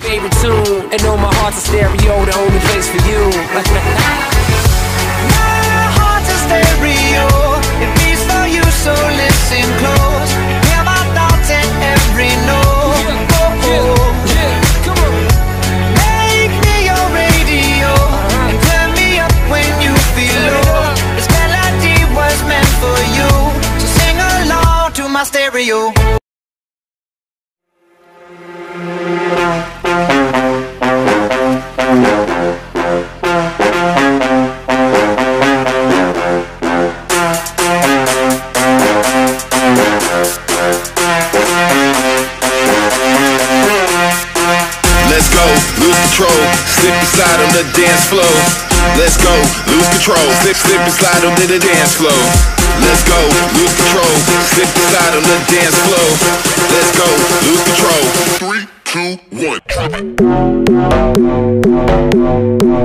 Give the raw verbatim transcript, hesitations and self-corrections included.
favorite tune, and know my heart's a stereo, the only place for you. My heart's a stereo, it beats for you, so listen close. Hear my thoughts in every note. Yeah, oh, yeah, oh. yeah, come on. Make me your radio, uh-huh. and turn me up when you feel low. This melody was meant for you, so sing along to my stereo. Let's go, lose control, slip and slide on the dance floor. Let's go, lose control, slip, slip and slide on the dance floor. Let's go, lose control, slip and slide on the dance floor. Let's go, lose control. Three, two, one.